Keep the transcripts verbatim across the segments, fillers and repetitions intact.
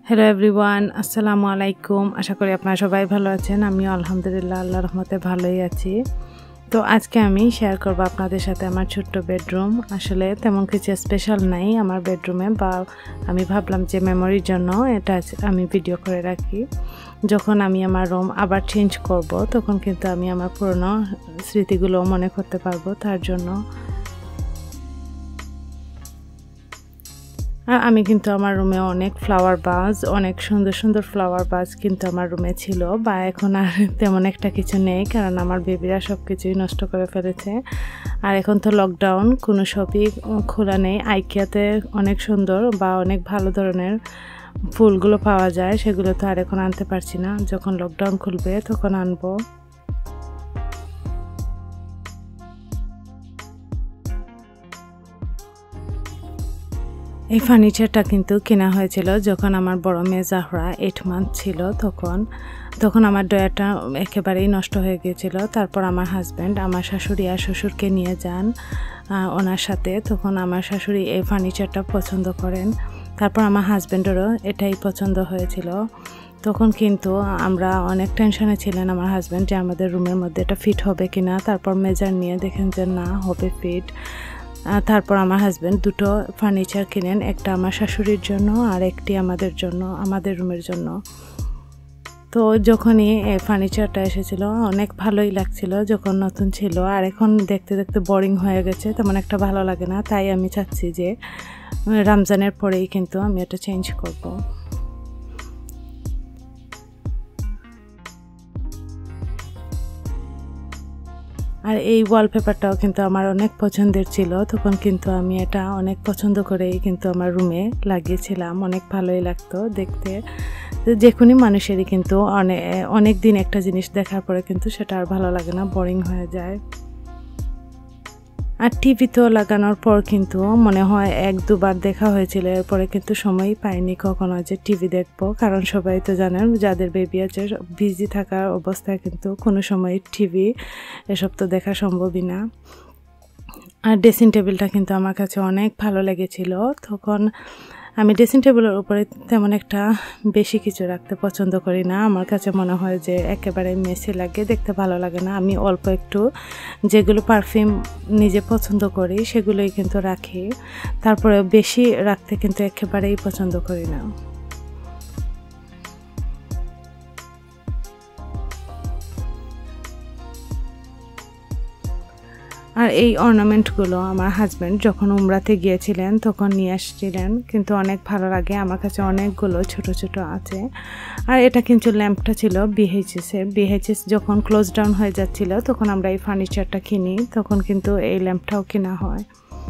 Hello everyone, আসসালামু আলাইকুম। আশা করি আপনারা সবাই ভালো আছেন। আমিও আলহামদুলিল্লাহ আল্লাহর রহমতে ভালোই আছি। তো আজকে আমি শেয়ার করব আপনাদের সাথে আমার ছোট্ট বেডরুম। আসলে তেমন কিছু স্পেশাল নাই আমার বেডরুমে, বা আমি ভাবলাম যে মেমোরির জন্য এটা আমি ভিডিও করে রাখি। যখন আমি আমার রুম আবার চেঞ্জ করব তখন কিন্তু আমি আমার পুরনো স্মৃতিগুলো মনে করতে পারবো, তার জন্য। আর আমি কিন্তু আমার রুমে অনেক ফ্লাওয়ার বাজ, অনেক সুন্দর সুন্দর ফ্লাওয়ার বাজ কিন্তু আমার রুমে ছিল, বা এখন আর তেমন একটা কিছু নেই, কারণ আমার বেবিরা সব কিছুই নষ্ট করে ফেলেছে। আর এখন তো লকডাউন, কোনো শপই খোলা নেই। আইকিয়াতে অনেক সুন্দর বা অনেক ভালো ধরনের ফুলগুলো পাওয়া যায়, সেগুলো তো আর এখন আনতে পারছি না। যখন লকডাউন খুলবে তখন আনবো। এই ফার্নিচারটা কিন্তু কেনা হয়েছিল যখন আমার বড় মেয়ে জাহরা এইট মান্থ ছিল। তখন তখন আমার ডয়ারটা একেবারেই নষ্ট হয়ে গিয়েছিল। তারপর আমার হাজব্যান্ড আমার শাশুড়ি আর শ্বশুরকে নিয়ে যান ওনার সাথে। তখন আমার শাশুড়ি এই ফার্নিচারটা পছন্দ করেন। তারপর আমার হাজব্যান্ডেরও এটাই পছন্দ হয়েছিল। তখন কিন্তু আমরা অনেক টেনশনে ছিলেন আমার হাজব্যান্ড যে আমাদের রুমের মধ্যে এটা ফিট হবে কিনা। তারপর মেজার নিয়ে দেখেন যে না, হবে ফিট। তারপর আমার হাজব্যান্ড দুটো ফার্নিচার কিনেন, একটা আমার শাশুড়ির জন্য আর একটি আমাদের জন্য, আমাদের রুমের জন্য। তো যখনই এই ফার্নিচারটা এসেছিল অনেক ভালোই লাগছিল যখন নতুন ছিল, আর এখন দেখতে দেখতে বোরিং হয়ে গেছে, তেমন একটা ভালো লাগে না। তাই আমি চাচ্ছি যে রমজানের পরেই কিন্তু আমি এটা চেঞ্জ করব। আর এই ওয়ালপেপারটাও কিন্তু আমার অনেক পছন্দের ছিল। তখন কিন্তু আমি এটা অনেক পছন্দ করেই কিন্তু আমার রুমে লাগিয়েছিলাম। অনেক ভালোই লাগতো দেখতে। যে কোনো মানুষেরই কিন্তু অনেক অনেক দিন একটা জিনিস দেখার পরে কিন্তু সেটা আর ভালো লাগে না, বোরিং হয়ে যায়। আর টিভি তো লাগানোর পর কিন্তু মনে হয় এক দুবার দেখা হয়েছিল, এরপরে কিন্তু সময়ই পাইনি কখনো যে টিভি দেখবো, কারণ সবাই তো জানেন যাদের বেবি আছে বিজি থাকার অবস্থায় কিন্তু কোনো সময় টিভি এসব তো দেখা সম্ভবই না। আর ড্রেসিং টেবিলটা কিন্তু আমার কাছে অনেক ভালো লেগেছিল। তখন আমি ড্রেসিং টেবিলের উপরে তেমন একটা বেশি কিছু রাখতে পছন্দ করি না। আমার কাছে মনে হয় যে একেবারে মেসি লাগে, দেখতে ভালো লাগে না। আমি অল্প একটু যেগুলো পারফিউম নিজে পছন্দ করি সেগুলোই কিন্তু রাখি। তারপরে বেশি রাখতে কিন্তু একেবারেই পছন্দ করি না। আর এই অর্নামেন্টগুলো আমার হাজব্যান্ড যখন উমরাতে গিয়েছিলেন তখন নিয়ে আসছিলেন, কিন্তু অনেক ভালো লাগে। আমার কাছে অনেকগুলো ছোট ছোট আছে। আর এটা কিন্তু ল্যাম্পটা ছিল বিএইচএসের। বিএইচএস যখন ক্লোজ ডাউন হয়ে যাচ্ছিল তখন আমরা এই ফার্নিচারটা কিনি, তখন কিন্তু এই ল্যাম্পটাও কেনা হয়।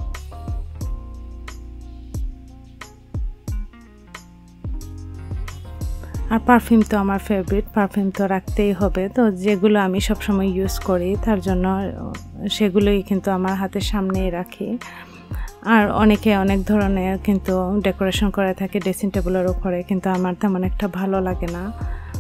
আর পারফিউম তো আমার ফেভারিট, পারফিউম তো রাখতেই হবে। তো যেগুলো আমি সবসময় ইউজ করি তার জন্য সেগুলোই কিন্তু আমার হাতের সামনেই রাখি। আর অনেকে অনেক ধরনের কিন্তু ডেকোরেশন করে থাকে ড্রেসিং টেবিলের উপরে, কিন্তু আমার তেমন একটা ভালো লাগে না।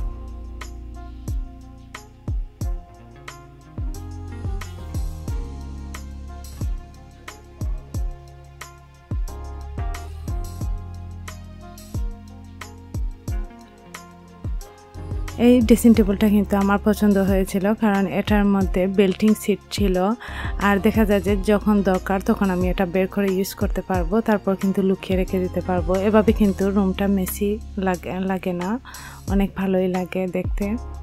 এই ড্রেসিং টেবিলটা কিন্তু আমার পছন্দ হয়েছিল, কারণ এটার মধ্যে বেল্টিং সিট ছিল। আর দেখা যায় যে যখন দরকার তখন আমি এটা বের করে ইউজ করতে পারবো, তারপর কিন্তু লুকিয়ে রেখে দিতে পারবো। এভাবে কিন্তু রুমটা মেসি লাগে লাগে না, অনেক ভালোই লাগে দেখতে।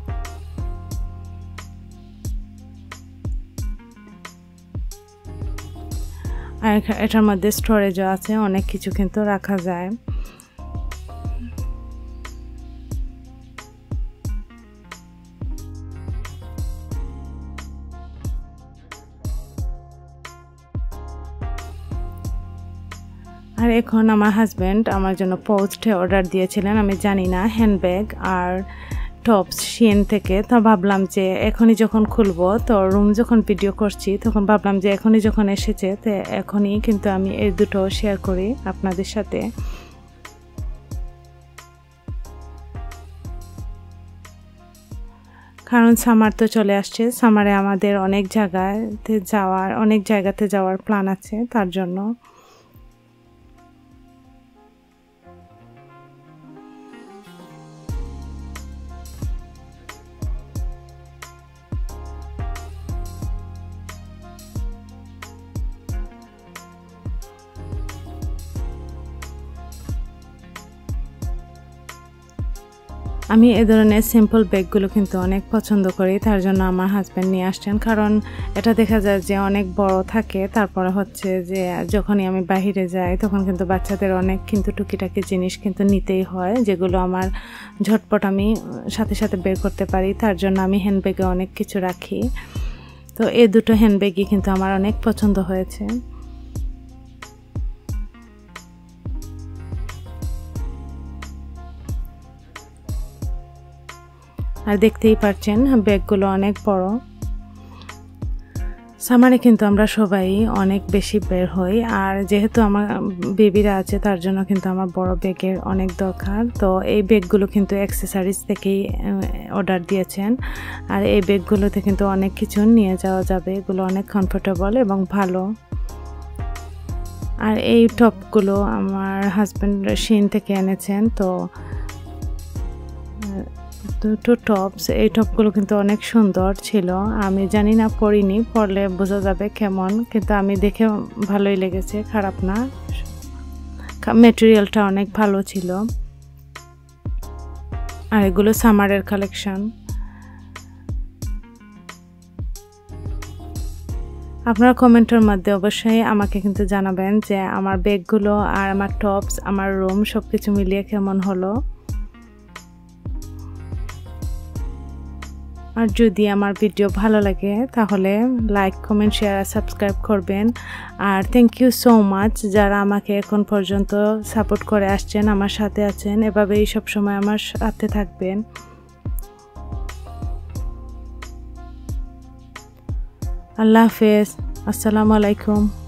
আর এটার মধ্যে স্টোরেজও আছে, অনেক কিছু কিন্তু রাখা যায়। আর এখন আমার হাজব্যান্ড আমার জন্য পোস্টে অর্ডার দিয়েছিলেন, আমি জানি না, হ্যান্ডব্যাগ আর টপস শিন থেকে। তো ভাবলাম যে এখনই যখন খুলবো, তো রুম যখন ভিডিও করছি তখন ভাবলাম যে এখনই যখন এসেছে তো এখনই কিন্তু আমি এই দুটো শেয়ার করি আপনাদের সাথে। কারণ সামার তো চলে আসছে, সামারে আমাদের অনেক জায়গাতে যাওয়ার অনেক জায়গাতে যাওয়ার প্ল্যান আছে, তার জন্য। আমি এই ধরনের সিম্পল ব্যাগগুলো কিন্তু অনেক পছন্দ করি, তার জন্য আমার হাজব্যান্ড নিয়ে আসছেন। কারণ এটা দেখা যায় যে অনেক বড় থাকে, তারপরে হচ্ছে যে যখনই আমি বাইরে যাই তখন কিন্তু বাচ্চাদের অনেক কিন্তু টুকিটাকি জিনিস কিন্তু নিতেই হয়, যেগুলো আমার ঝটপট আমি সাথে সাথে বের করতে পারি। তার জন্য আমি হ্যান্ডব্যাগে অনেক কিছু রাখি। তো এই দুটো হ্যান্ডব্যাগই কিন্তু আমার অনেক পছন্দ হয়েছে। আর দেখতেই পাচ্ছেন ব্যাগগুলো অনেক বড়। সামারে কিন্তু আমরা সবাই অনেক বেশি বের হই, আর যেহেতু আমার বেবিরা আছে তার জন্য কিন্তু আমার বড় ব্যাগের অনেক দরকার। তো এই ব্যাগগুলো কিন্তু অ্যাক্সেসরিজ থেকেই অর্ডার দিয়েছেন, আর এই ব্যাগগুলোতে কিন্তু অনেক কিছু নিয়ে যাওয়া যাবে। এগুলো অনেক কমফোর্টেবল এবং ভালো। আর এই টপগুলো আমার হাজব্যান্ড শিন থেকে এনেছেন। তো দুটো টপস, এই টপগুলো কিন্তু অনেক সুন্দর ছিল। আমি জানি না, পরিনি, পরলে বোঝা যাবে কেমন, কিন্তু আমি দেখে ভালোই লেগেছে, খারাপ না। ম্যাটেরিয়ালটা অনেক ভালো ছিল। আর এগুলো সামারের কালেকশন। আপনারা কমেন্টের মধ্যে অবশ্যই আমাকে কিন্তু জানাবেন যে আমার ব্যাগগুলো আর আমার টপস, আমার রুম সব কিছু মিলিয়ে কেমন হলো। আর যদি আমার ভিডিও ভালো লাগে তাহলে লাইক, কমেন্ট, শেয়ার আর সাবস্ক্রাইব করবেন। আর থ্যাংক ইউ সো মাচ যারা আমাকে এখন পর্যন্ত সাপোর্ট করে আসছেন, আমার সাথে আছেন, এভাবেই সবসময় আমার সাথে থাকবেন। আল্লাহ হাফেজ, আসসালামু আলাইকুম।